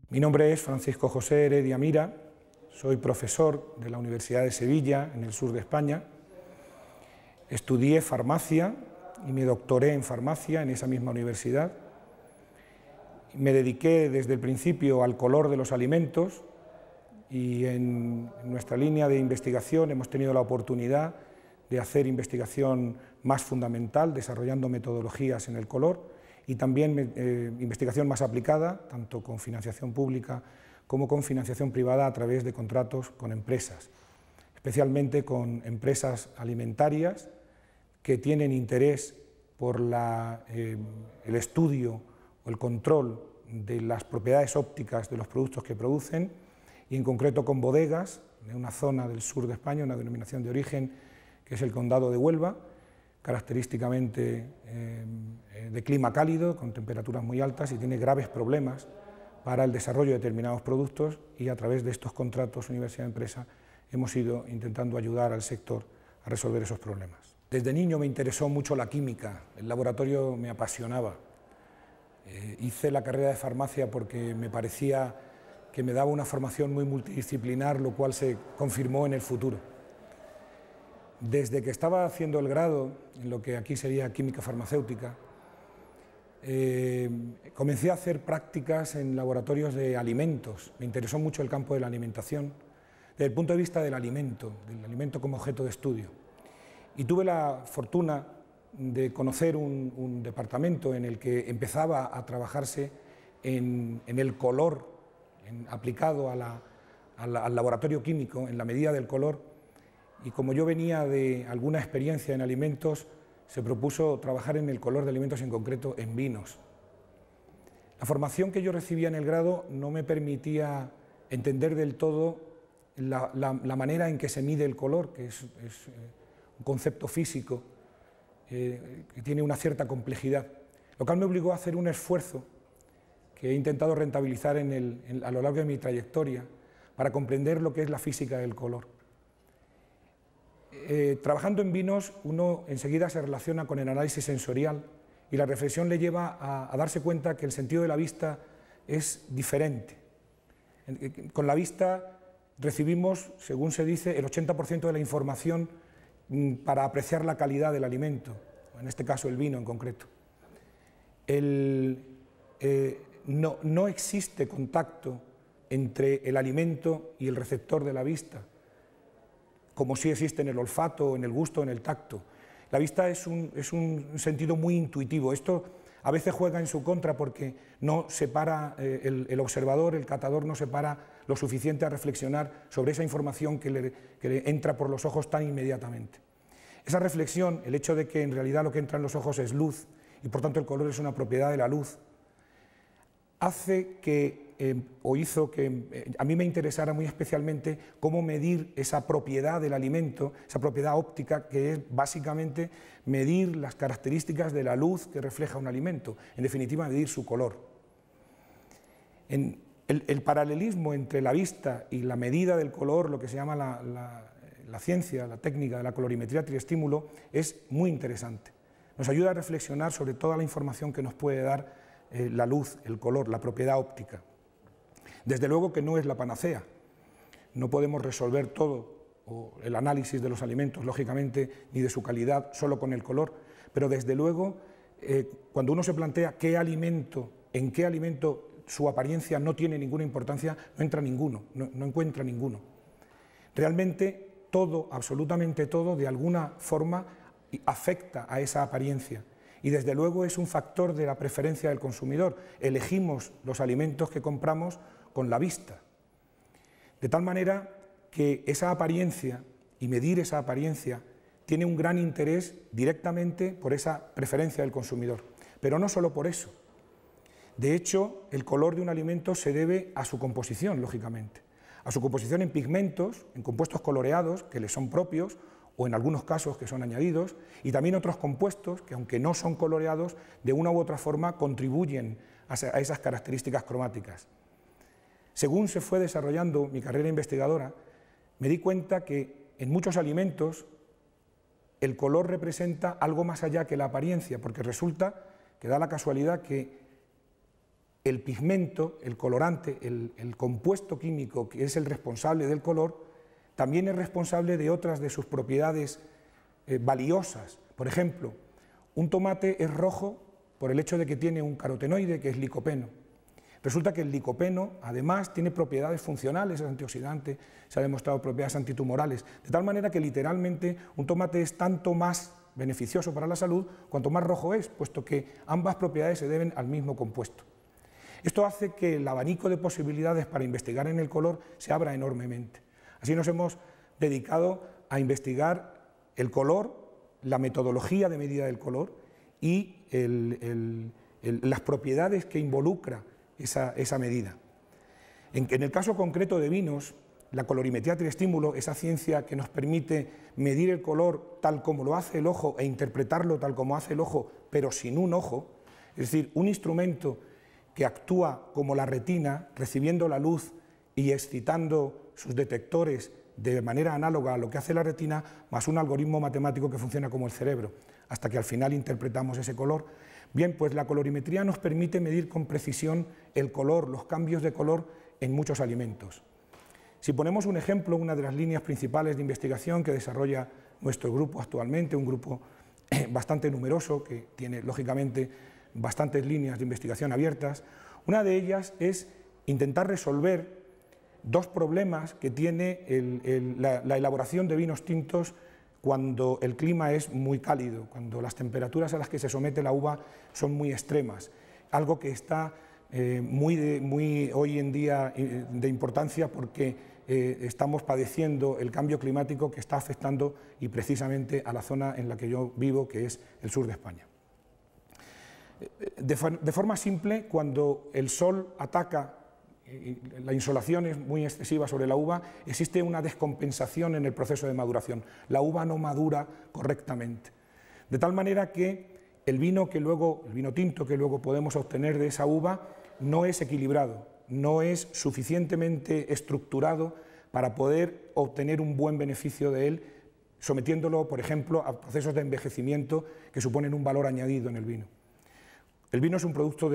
Mi nombre es Francisco José Heredia Mira, soy profesor de la Universidad de Sevilla, en el sur de España. Estudié farmacia y me doctoré en farmacia en esa misma universidad. Me dediqué desde el principio al color de los alimentos y en nuestra línea de investigación hemos tenido la oportunidad de hacer investigación más fundamental, desarrollando metodologías en el color, y también investigación más aplicada, tanto con financiación pública como con financiación privada a través de contratos con empresas, especialmente con empresas alimentarias que tienen interés por el estudio o el control de las propiedades ópticas de los productos que producen, y en concreto con bodegas de una zona del sur de España, una denominación de origen que es el Condado de Huelva, característicamente de clima cálido, con temperaturas muy altas, y tiene graves problemas para el desarrollo de determinados productos, y a través de estos contratos universidad-empresa hemos ido intentando ayudar al sector a resolver esos problemas. Desde niño me interesó mucho la química, el laboratorio me apasionaba. Hice la carrera de farmacia porque me parecía que me daba una formación muy multidisciplinar, lo cual se confirmó en el futuro. Desde que estaba haciendo el grado en lo que aquí sería química farmacéutica, comencé a hacer prácticas en laboratorios de alimentos. Me interesó mucho el campo de la alimentación, desde el punto de vista del alimento como objeto de estudio. Y tuve la fortuna de conocer un departamento en el que empezaba a trabajarse en el color, aplicado al laboratorio químico, en la medida del color. Y como yo venía de alguna experiencia en alimentos, se propuso trabajar en el color de alimentos, en concreto en vinos. La formación que yo recibía en el grado no me permitía entender del todo la manera en que se mide el color, que es un concepto físico que tiene una cierta complejidad, lo cual me obligó a hacer un esfuerzo que he intentado rentabilizar a lo largo de mi trayectoria para comprender lo que es la física del color. Trabajando en vinos, uno enseguida se relaciona con el análisis sensorial, y la reflexión le lleva a darse cuenta que el sentido de la vista es diferente. Con la vista recibimos, según se dice, el 80% de la información para apreciar la calidad del alimento, en este caso el vino en concreto. No existe contacto entre el alimento y el receptor de la vista, como sí existe en el olfato, en el gusto, en el tacto. La vista es un sentido muy intuitivo. Esto a veces juega en su contra porque no separa el observador, el catador, no separa lo suficiente a reflexionar sobre esa información que le entra por los ojos tan inmediatamente. Esa reflexión, el hecho de que en realidad lo que entra en los ojos es luz, y por tanto el color es una propiedad de la luz, hace que, o hizo que a mí me interesara muy especialmente cómo medir esa propiedad del alimento, esa propiedad óptica, que es básicamente medir las características de la luz que refleja un alimento, en definitiva medir su color. El paralelismo entre la vista y la medida del color, lo que se llama la ciencia, la técnica de la colorimetría triestímulo, es muy interesante. Nos ayuda a reflexionar sobre toda la información que nos puede dar la luz, el color, la propiedad óptica. Desde luego que no es la panacea, no podemos resolver todo, o el análisis de los alimentos, lógicamente, ni de su calidad, solo con el color, pero desde luego, cuando uno se plantea en qué alimento su apariencia no tiene ninguna importancia, no entra ninguno, no encuentra ninguno. Realmente todo, absolutamente todo, de alguna forma afecta a esa apariencia. Y desde luego es un factor de la preferencia del consumidor. Elegimos los alimentos que compramos con la vista. De tal manera que esa apariencia y medir esa apariencia tiene un gran interés directamente por esa preferencia del consumidor. Pero no solo por eso. De hecho, el color de un alimento se debe a su composición, lógicamente. A su composición en pigmentos, en compuestos coloreados que le son propios, o en algunos casos que son añadidos, y también otros compuestos que, aunque no son coloreados, de una u otra forma contribuyen a esas características cromáticas. Según se fue desarrollando mi carrera investigadora, me di cuenta que en muchos alimentos el color representa algo más allá que la apariencia, porque resulta que da la casualidad que el pigmento, el colorante, el compuesto químico que es el responsable del color, también es responsable de otras de sus propiedades valiosas. Por ejemplo, un tomate es rojo por el hecho de que tiene un carotenoide que es licopeno. Resulta que el licopeno, además, tiene propiedades funcionales, es antioxidante, se ha demostrado propiedades antitumorales, de tal manera que literalmente un tomate es tanto más beneficioso para la salud cuanto más rojo es, puesto que ambas propiedades se deben al mismo compuesto. Esto hace que el abanico de posibilidades para investigar en el color se abra enormemente. Así nos hemos dedicado a investigar el color, la metodología de medida del color y las propiedades que involucra esa medida. En el caso concreto de vinos, la colorimetría triestímulo, esa ciencia que nos permite medir el color tal como lo hace el ojo e interpretarlo tal como hace el ojo, pero sin un ojo, es decir, un instrumento que actúa como la retina, recibiendo la luz y excitando sus detectores de manera análoga a lo que hace la retina, más un algoritmo matemático que funciona como el cerebro, hasta que al final interpretamos ese color. Bien, pues la colorimetría nos permite medir con precisión el color, los cambios de color en muchos alimentos. Si ponemos un ejemplo, una de las líneas principales de investigación que desarrolla nuestro grupo actualmente, un grupo bastante numeroso que tiene lógicamente bastantes líneas de investigación abiertas, una de ellas es intentar resolver dos problemas que tiene la elaboración de vinos tintos cuando el clima es muy cálido, cuando las temperaturas a las que se somete la uva son muy extremas, algo que está muy hoy en día de importancia porque estamos padeciendo el cambio climático que está afectando y precisamente a la zona en la que yo vivo, que es el sur de España. De forma simple, cuando el sol ataca, la insolación es muy excesiva sobre la uva, existe una descompensación en el proceso de maduración. La uva no madura correctamente. De tal manera que el vino tinto que luego podemos obtener de esa uva no es equilibrado, no es suficientemente estructurado para poder obtener un buen beneficio de él, sometiéndolo, por ejemplo, a procesos de envejecimiento que suponen un valor añadido en el vino. El vino es un producto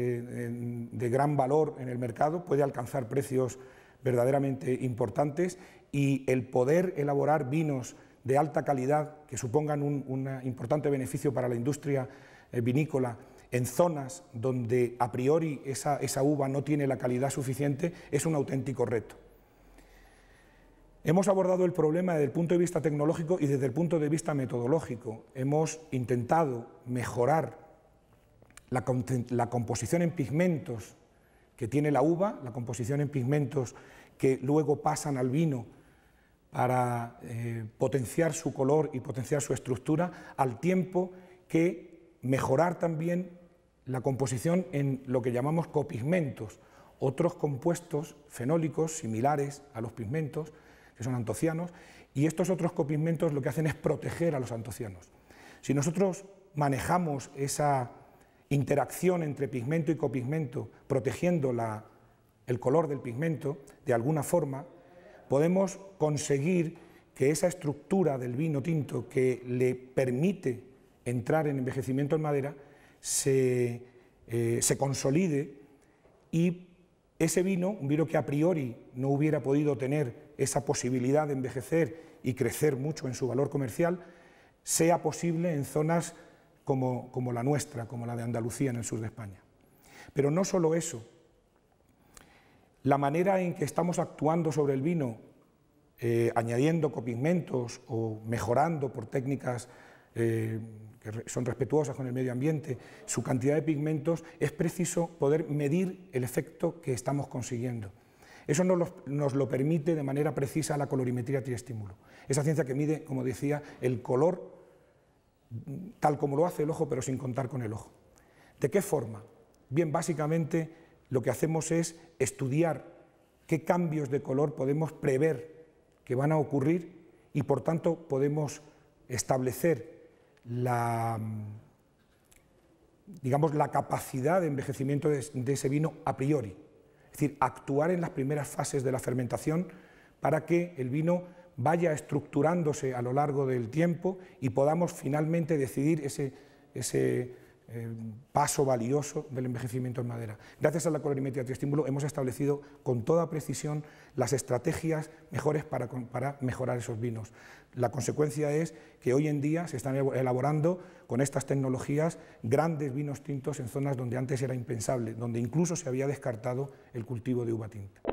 de gran valor en el mercado, puede alcanzar precios verdaderamente importantes y el poder elaborar vinos de alta calidad que supongan un importante beneficio para la industria vinícola en zonas donde a priori esa uva no tiene la calidad suficiente es un auténtico reto. Hemos abordado el problema desde el punto de vista tecnológico y desde el punto de vista metodológico. Hemos intentado mejorar la composición en pigmentos que tiene la uva, la composición en pigmentos que luego pasan al vino para potenciar su color y potenciar su estructura, al tiempo que mejorar también la composición en lo que llamamos copigmentos, otros compuestos fenólicos similares a los pigmentos, que son antocianos, y estos otros copigmentos lo que hacen es proteger a los antocianos. Si nosotros manejamos esa interacción entre pigmento y copigmento, protegiendo el color del pigmento, de alguna forma, podemos conseguir que esa estructura del vino tinto que le permite entrar en envejecimiento en madera se consolide y ese vino, un vino que a priori no hubiera podido tener esa posibilidad de envejecer y crecer mucho en su valor comercial, sea posible en zonas como la nuestra, como la de Andalucía en el sur de España. Pero no solo eso, la manera en que estamos actuando sobre el vino, añadiendo copigmentos o mejorando por técnicas que son respetuosas con el medio ambiente, su cantidad de pigmentos, es preciso poder medir el efecto que estamos consiguiendo. Eso nos lo permite de manera precisa la colorimetría triestímulo, esa ciencia que mide, como decía, el color tal como lo hace el ojo, pero sin contar con el ojo. ¿De qué forma? Bien, básicamente lo que hacemos es estudiar qué cambios de color podemos prever que van a ocurrir y, por tanto, podemos establecer la capacidad de envejecimiento de ese vino a priori. Es decir, actuar en las primeras fases de la fermentación para que el vino vaya estructurándose a lo largo del tiempo y podamos finalmente decidir ese paso valioso del envejecimiento en madera. Gracias a la colorimetría triestímulo hemos establecido con toda precisión las estrategias mejores para mejorar esos vinos. La consecuencia es que hoy en día se están elaborando con estas tecnologías grandes vinos tintos en zonas donde antes era impensable, donde incluso se había descartado el cultivo de uva tinta.